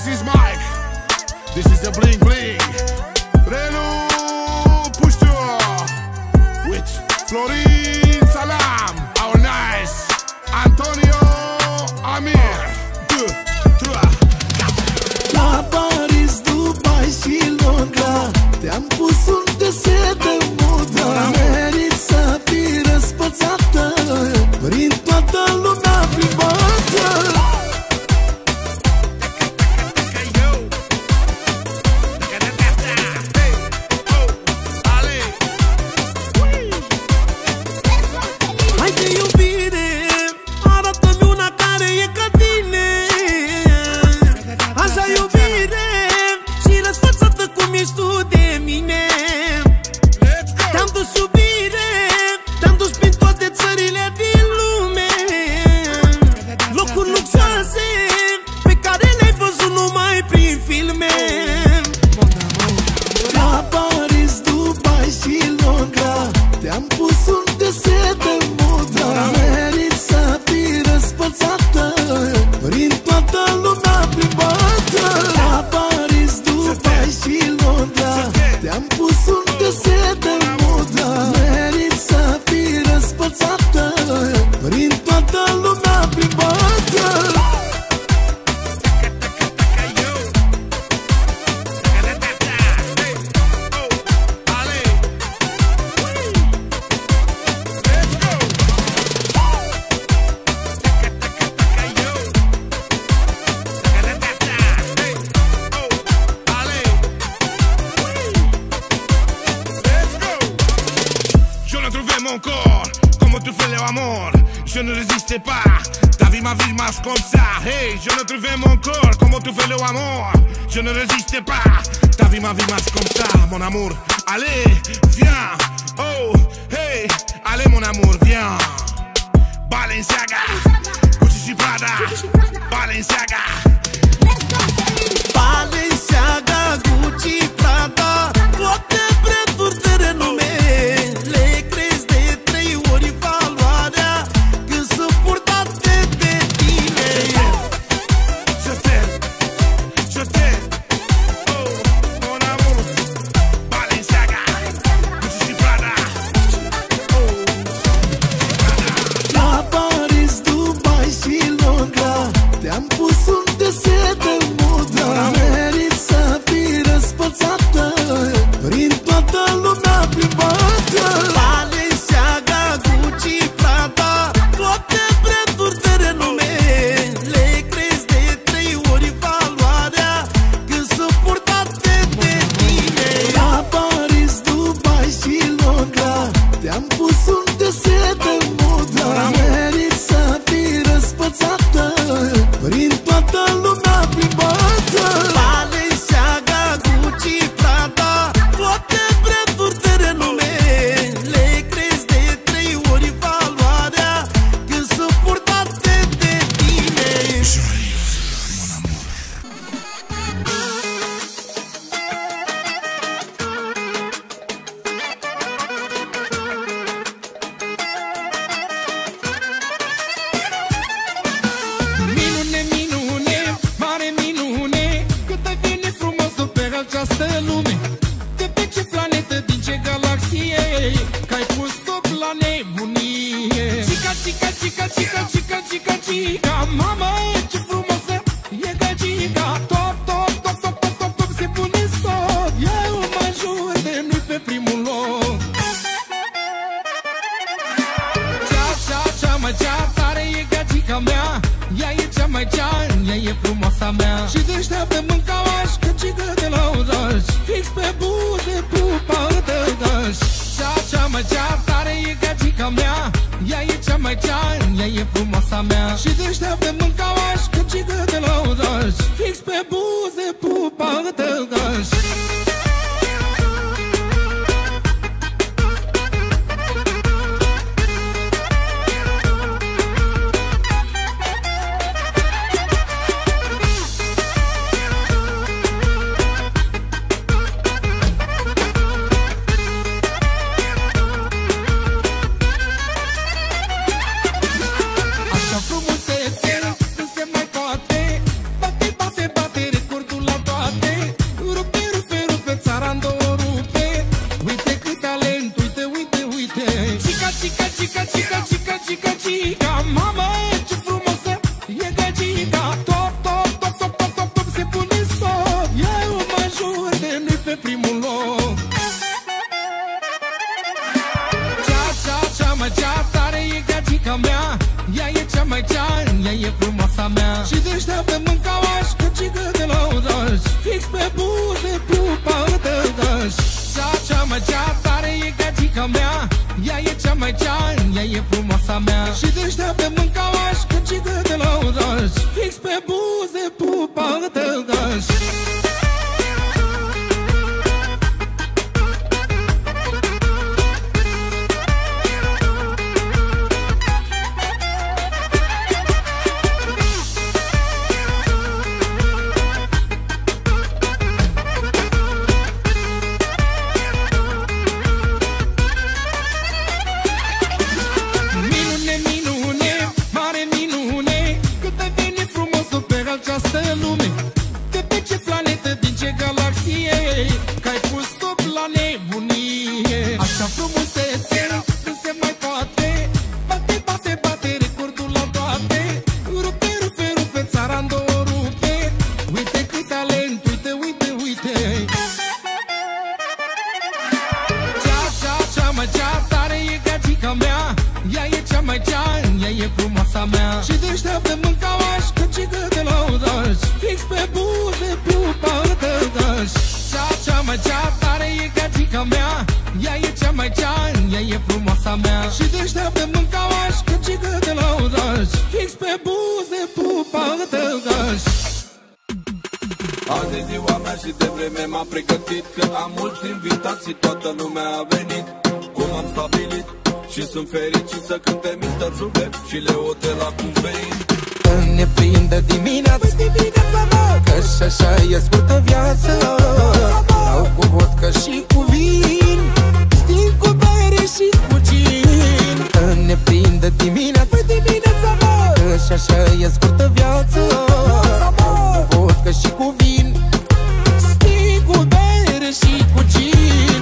is Mike. This is the bling bling. Relu Puștiu with Florin Salam. Our nice Antonio Amir. La Paris, Dubai și Londra te-am pus unde se dă moda. Merit să fii răspățată prin toată lumea plimbată. Haide iubire, arată-mi una care e ca tine. Așa iubire și răsfățată cum ești tu de mine. Te-am dus iubire, te-am dus prin toate țările din lume. Locuri luxoase pe care le-ai văzut numai prin filme. La Paris, Dubai și Londra te-am pus unde se dă moda. Merit să fii răspățată prin toată lumea plimbată. La Paris, Dubai și Londra te-am pus unde se dă moda. Merit să fii răspățată prin toată lumea plimbată. Mon corps, comment tu fais l'amour, je ne résistais pas. Ta vie, ma vie marche comme ça. Hey, je ne trouvais mon corps, comment tu fais l'amour, je ne résistais pas. Ta vie, ma vie marche comme ça, mon amour. Allez, viens, oh, hey, allez mon amour, viens. Balenciaga, Gucci Prada, Balenciaga. Balenciaga, Gucci, Prada, toate branduri de renume. Le crezi de 3 ori valoarea când sunt purtate de tine. Je t'aime, oh, mon amour. Balenciaga, Gucci Prada, oh, Prada. La Paris, Dubai și Londra te-am pus unde se dă moda. Merit să fii răspățată prin toată lumea plimbată. Balenciaga, Gucci, Prada, toate branduri de renume. Le crezi de 3 ori valoarea când sunt purtate de tine. La Paris, Dubai și Londra te-am pus unde se dă moda. Merit să fii răspățată prin toată lumea plimbată. Balenciaga, Gucci, Prada, toate branduri de renume. Le crezi de 3 ori valoarea când sunt purtate de tine. Mon amour. Minune, minune, mare minune, cât ai venit frumoasă pe această lume. De pe ce planetă, din ce galaxie, că-ai pus-o la nebunie. Cica, cica, cica, cica, cica, cica, cica, mama, ce frumoasă e gagica. Top, top, top, top, top, top, top, se pune stop. Eu mă jur de nu-i pe primul loc. Cea tare e gagica mea. Ea e cea mai cea, ea e frumoasa mea. Și deșteaptă mâncauaș, căcică de la oraș. Fix pe buze, pupa tăgaș. Cea tare e gagica mea. Ea e cea mai cea, ea e frumoasa mea. Și deșteaptă mâncauaș, căcică de la oraș. Fix pe buze, pupa tăgaș. Așa frumusețe nu se mai poate. Bate, bate, bate, mai cea, ea e frumoasa mea. Și deșteaptă mâncauaș, căcică de la oraș, fix pe buze, pupa tăgaș. Cea mai cea tare e gagica mea, ea e cea mai cea, ea e frumoasa mea. Și deșteaptă mâncauaș, căcică de la oraș, fix pe buze, pupa tăgaș. Această lume, de pe ce planetă, din ce galaxie, că ai pus stop la nebunie. Așa frumusețe nu se mai poate, bate, bate, bate recordul la toate. Rupe, rupe, rupe, țara în două rupe. Uite cât talent, uite, uite, uite. Cea mai cea tare e gagica mea, ea e cea mai cea, ea e frumoasa mea. Și deșteaptă mâncauaș, căcică de la oraș, fix pe buze, pupa tăgaș. Cea mai cea tare e gagica mea, ea e cea mai cea, ea e frumoasa mea. Și deșteaptă mâncauaș, căcică de la oraș, fix pe buze, pupa tăgaș. Azi e ziua mea și de vreme m-am pregătit, că am mulți invitați și toată lumea a venit. Cum am stabilit și sunt fericit să cânte Mr. Juve și Leo de la Cuvei. Ne prinde dimineața, că și așa e scurtă viața. Dau cu vodcă și cu vin, sting cu bere și cu gin. Ne prinde dimineața, că și așa e scurtă viața. Dau cu vodcă și cu vin, sting cu bere și cu gin.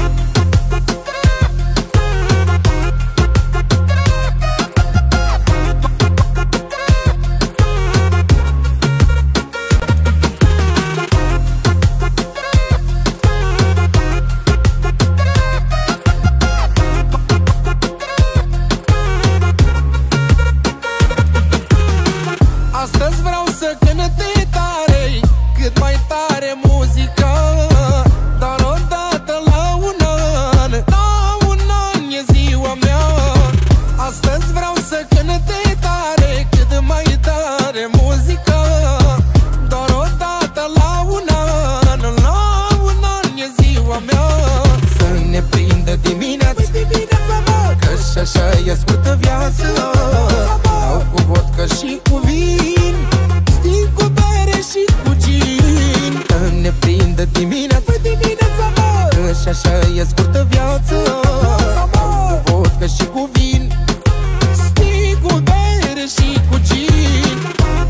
Astăzi vreau să cânte tare, cât mai tare muzica. Dar odată la un an, la un an e ziua mea. Astăzi vreau să cânte tare, cât mai tare muzica. Doar odată la un an, la un an e ziua mea. Să ne prindă dimineața, că și așa e scurtă viața. Dau cu vodcă și cu vin, sting cu bere și cu gin. Că ne prindă dimineața, că și așa e scurtă viața. Dau cu vodcă și cu vin, sting cu bere și cu gin.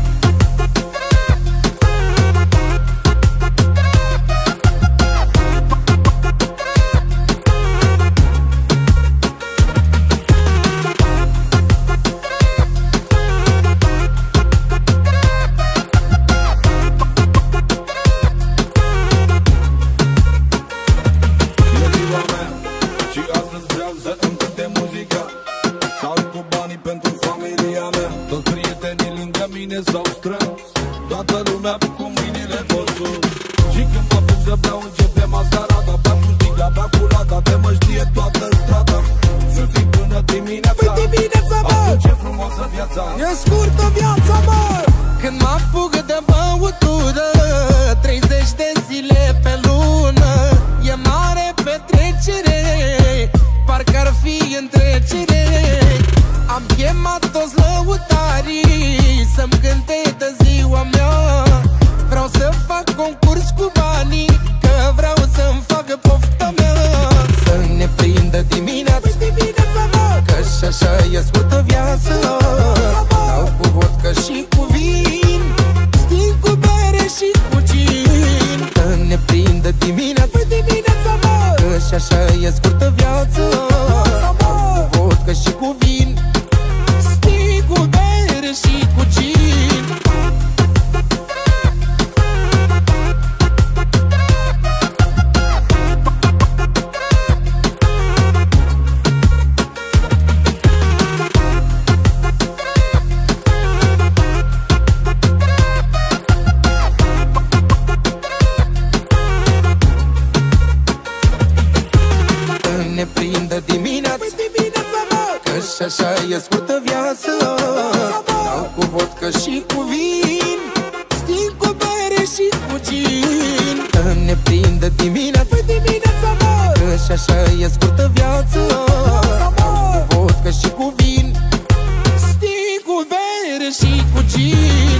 S-au strâns, toată lumea cu mâinile în sus. Și când mă apuc să beau, începe mascarada. Beau cu sticla, beau cu lata, te mă știe toată strada. Și ții până dimineața, atunci e frumoasă viața. E scurtă viața, mă! Când mă apuc de băutură, 30 de zile pe lună, e mare petrecere, parcă ar fi întrecere. Am chemat toți lăutarii să-mi cânte de ziua mea. Vreau să fac concurs cu banii, că vreau să-mi facă pofta mea. Să ne prindă dimineața, că și așa e scurtă viața. Dau cu vodcă și cu vin, sting cu bere și cu gin. Să ne prindă dimineața, că și așa e scurtă viața. Dau cu vodcă și cu vin, sting cu bere și cu gin. și așa e scurtă viață. Dau cu vodcă și cu vin, sting cu bere și cu gin. Îmi ne prinde dimineața, mă, că și așa e scurtă viață. Dau cu vodcă și cu vin, sting cu bere și cu gin.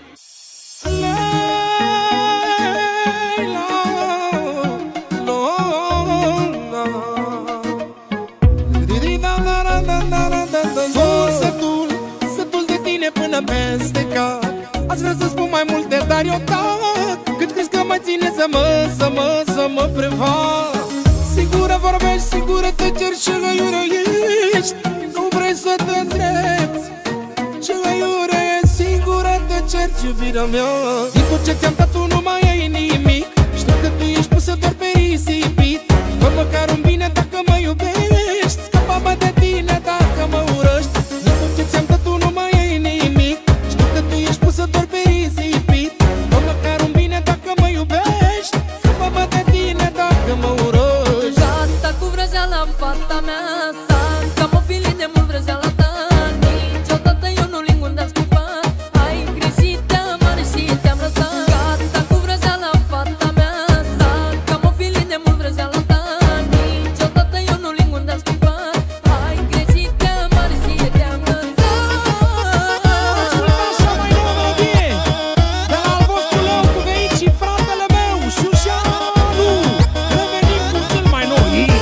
Peste cap aș vrea să spun mai multe, dar eu tac. Cât crezi că mă ține să mă prefac? Sigură vorbești, sigură te ceri și aiură ești. Nu vrei să te îndrepți, ce aiură e, sigură te ceri, iubirea mea. Din tot ce ți-am dat tu nu mai ai nimic. Știu că tu ești pusă doar pe risipit. Fă măcar un bine dacă mă iubești, scapă-mă de tine dacă mă urăști. Din tot ce ți-am dat tu nu mai ai nimic. Știu că tu ești pusă doar pe risipit. Fă măcar un bine dacă mă iubești, scapă-mă de tine dacă mă urăști. Gata cu vrăjeala, fata mea, sar că mă fili de mult vrăjeala ta. Niciodată eu nu ling unde-am scupat. Ai greșit, te-am mare și te-am lăsat. Gata cu vrăjeala, fata mea, sar că mă fili de mult vrăjeala ta. Niciodată eu nu ling unde-am scupat. Ai greșit, te-am mare și te-am lăsat. Ascultă așa mai nouă melodie de la al vostru lău cu veit și fratele meu Șușanu. Revenim cu cel mai nou hit.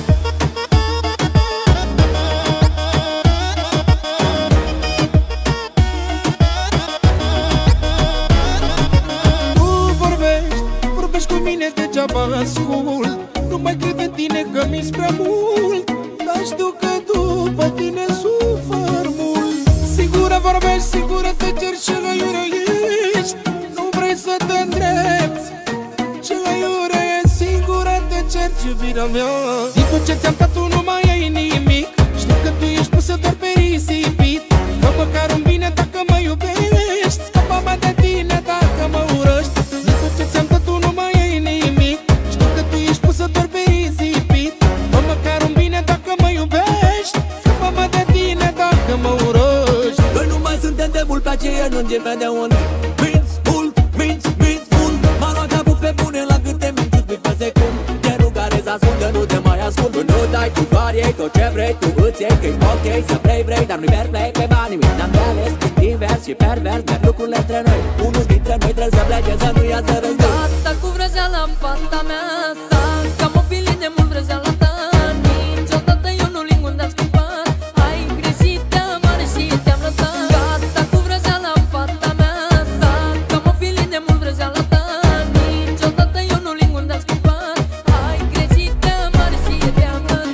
Tu vorbești cu mine degeaba ascult. Nu mai cred în tine că mi-s prea mult, dar știu că după tine sufăr mult. Sigură vorbești, sigură te ceri și aiură ești. Nu vrei să te îndrepți, ce aiură e, sigură te ceri, iubirea mea. Din tot ce ți-am dat tu nu mai ai nimic. Știu că tu ești pusă doar pe risipit. Fă măcar un bine dacă mă iubești, scapă-mă de tine dacă mă urăști. Din tot ce ți-am dat tu nu mai ai nimic. Știu că tu ești pusă doar pe risipit. Fă măcar un bine dacă mă iubești, scapă-mă de tine dacă mă urăști. Noi nu mai suntem de mult pe aceea, nu începem de unde. Minți mult, minți mult. M-a luat capul pe bune la câte minți pe secund. Te rog care să ascundă, nu te mai ascund. Nu dai, tu variei tot ce vrei, tu îți iei că-i ok să vrei, dar nu-i fair play pe banii mei. N-am de ales, când invers și pervers, merg lucrurile între noi. Unul dintre noi trebuie să plece, să nu iasă război. Gata cu vrăjeala, fata mea, sar că mă fili de mult vrăjeala ta. Niciodată eu nu ling unde-am scupat. Ai greșit, te-am mare și te-am lăsat. Gata cu vrăjeala, fata mea, sar că mă fili de mult vrăjeala ta. Niciodată eu nu ling unde-am scupat. Ai greșit, te-am mare și te-am lăsat.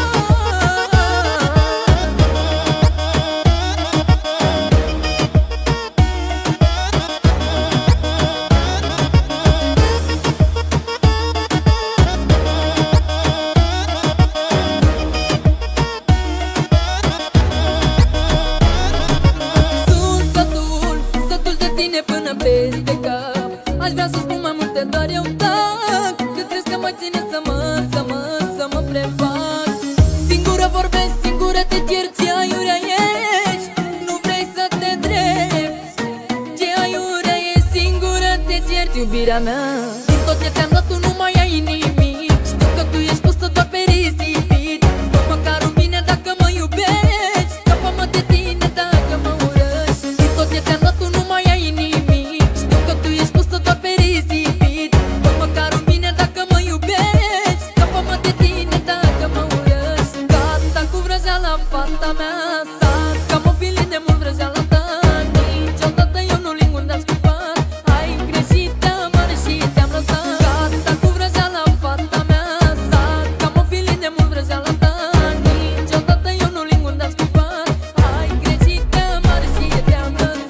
Sunt sătul de tine până peste cap. Aș vrea să spun mai multe, dar eu tac. Cât crezi că mă ține să mă prefac? Singură vorbești, singură te ceri, aiurea ești. Nu vrei să te drepți, ce aiurea e, singură te ceri, iubirea mea. Din tot ce ți-am dat tu nu mai ai nimic. Știu că tu ești pusă doar pe risipit. Fă măcar un bine dacă mă iubești, scapă-mă de tine dacă mă urăști. Din tot ce ți-am dat tu nu mai ai nimic. Știu că tu ești pusă doar pe risipit. Fă măcar un bine dacă mă iubești, scapă-mă de tine dacă mă urăști. Gata cu vrăjeala, fata mea, sar că mă fili de mult vrăjeala ta. Niciodată eu nu ling unde-am scupat. Ai greșit, te-am mare și te-am lăsat. Gata cu vrăjeala, fata mea, sar că mă fili de mult vrăjeala ta. Niciodată eu nu ling unde-am scupat. Ai greșit, te-am mare și te-am lăsat.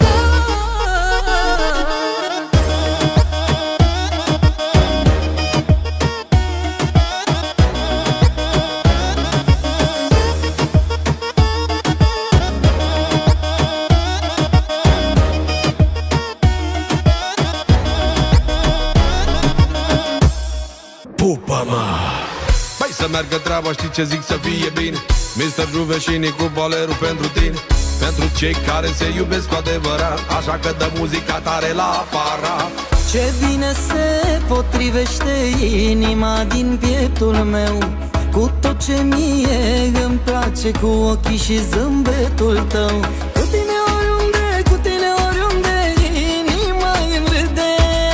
să meargă treaba, știi ce zic, să fie bine. Mr. Juve și Nicu Boleru pentru tine, pentru cei care se iubesc cu adevărat. Așa că dă muzica tare la aparat. Ce bine se potrivește inima din pieptul meu cu tot ce mie îmi place, cu ochii și zâmbetul tău. Cu tine oriunde, cu tine oriunde, inima îmi râde.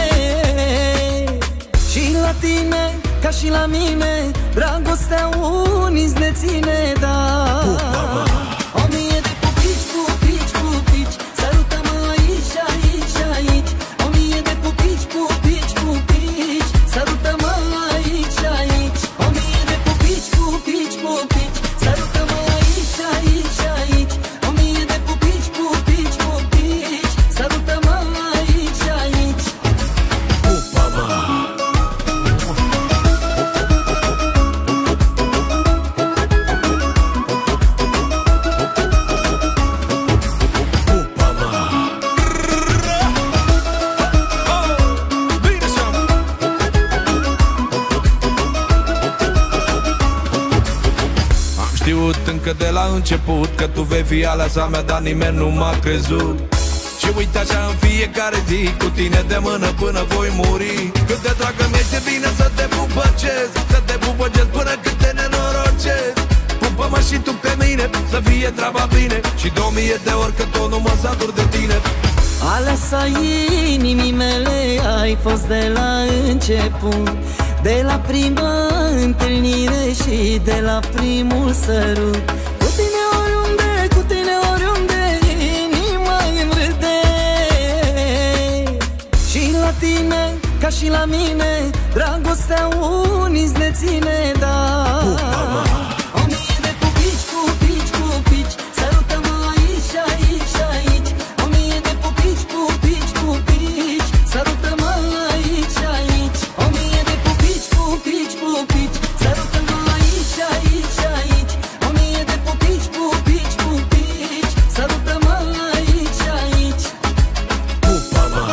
Și la tine, ca și la mine, dragostea uniți ne ține, da. O mie de pupici, pupici, pupici, sărută-mă aici, aici, aici. O mie de pupici, pupici, pupici, sărută-mă aici, aici. O mie de pupici, pupici, pupici, sărută-mă aici, aici, aici. O mie de pupici, pupici, pupici, sărută-mă aici, aici. Pupa-mă. Încă de la început că tu vei fi aleasa mea, dar nimeni nu m-a crezut. Și uite așa în fiecare zi, cu tine de mână până voi muri. Cât de dragă mi-e bine să te pupăcesc, să te pupăcesc până cât te nenorocesc. Pupă-mă și tu pe mine, să fie treaba bine, și 2000 de ori că tot nu mă satur de tine. Aleasa inimii mele ai fost de la început, de la prima întâlnire și de la primul sărut. Cu tine oriunde, cu tine oriunde, inima îmi râde. Și la tine, ca și la mine, dragostea uniți ne ține, da. O mie de pupici, pupici, pupici, sărută-mă aici, aici, aici. O mie de pupici, pupici, pupici, sărută-mă aici, aici. O mie de pupici, pupici, pupici, sărută-mă aici, aici, aici. O mie de pupici, pupici, pupici, sărută-mă aici, aici. Pupa-mă.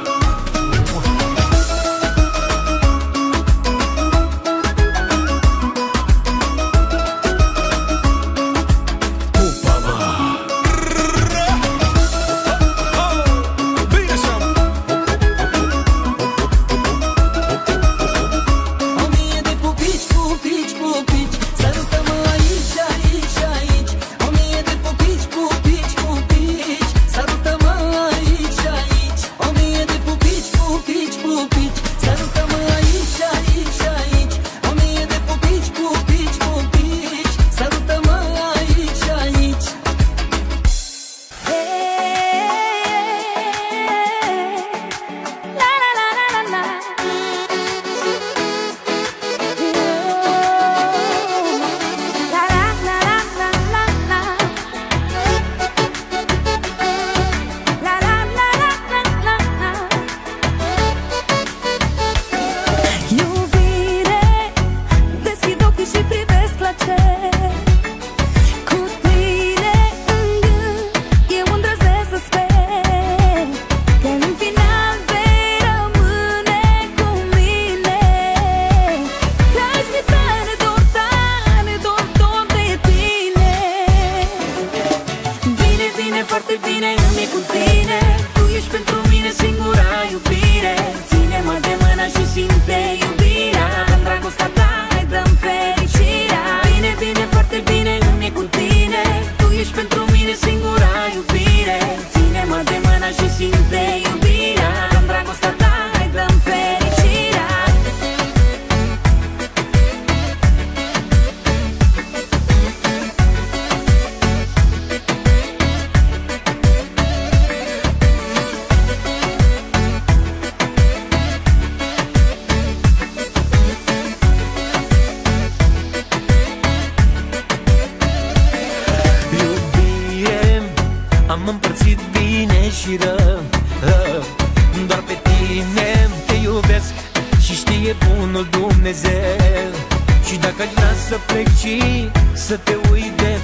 Dumnezeu. Și dacă aș vrea să plec și să te uit de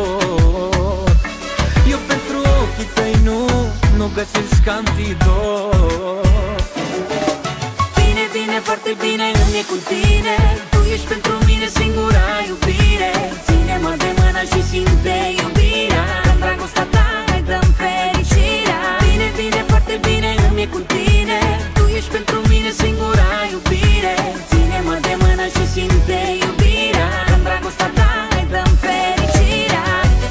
tot, eu pentru ochii tăi nu găsesc antidot. bine, foarte bine îmi e cu tine. Tu ești pentru mine singura iubire. Ține-mă de mână și simte iubirea. În dragostea ta hai dăm fericirea. Bine, bine, foarte bine îmi e cu tine. Tu ești pentru mine singura iubire. Ține-mă de mână și simte iubirea. În dragostea ta hai dăm fericirea.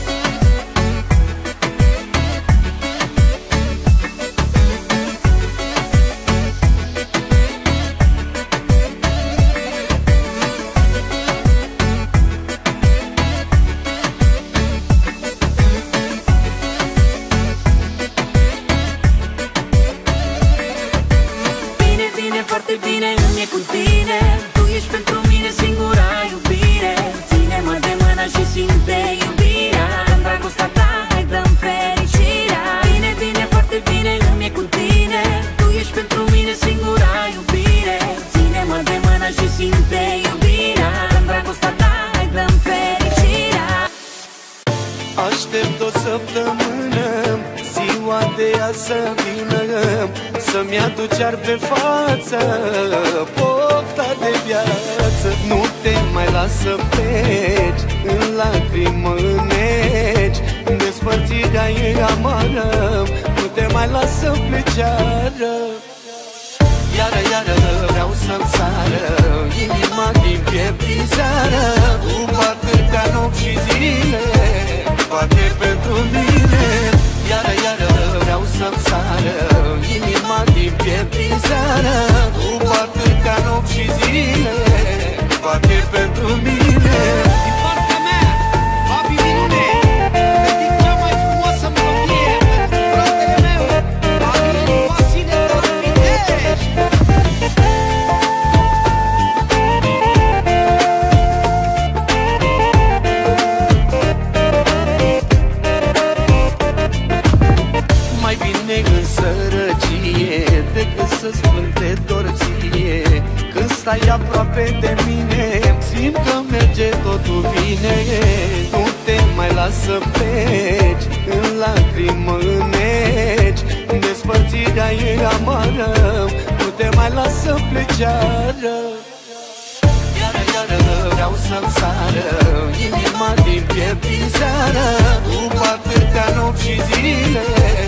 Foarte bine îmi e cu tine. Tu ești pentru mine singura iubire. Ține-mă de mână și simte iubirea. În dragostea ta hai dăm fericirea. Bine, bine, foarte bine îmi e cu tine. Tu ești pentru mine singura iubire. Ține-mă de mână și simte iubirea. În dragostea ta hai dăm fericirea. Aștept o săptămână, ziua de azi să vină, să-mi aduci iar pe față pofta de viață. Nu te mai las să pleci, în lacrimi mă înneci. Despărțirea e amară, nu te mai las să pleci iară. Iară, iară, vreau să-mi sară inima din piept din seară. După atâtea nopți și zile, toate pentru mine. Iară, iară, vreau să-mi sară inima din piept din seară. După atâtea nopți și zile, toate pentru mine. Din partea mea, Babi Minune, dedic cea mai frumoasă melodie pentru fratele meu, Babi Vasile de la Pitești. Mai bine în sărăcie decât să spun de dor ție. Când stai aproape de mine, simt că merge totul bine. Nu te mai las să pleci, în lacrimi mă înneci. Despărțirea e amară, nu te mai las să pleci iară. Iară, iară, vreau să-mi sară inima din piept din seară. După atâtea nopți și zile,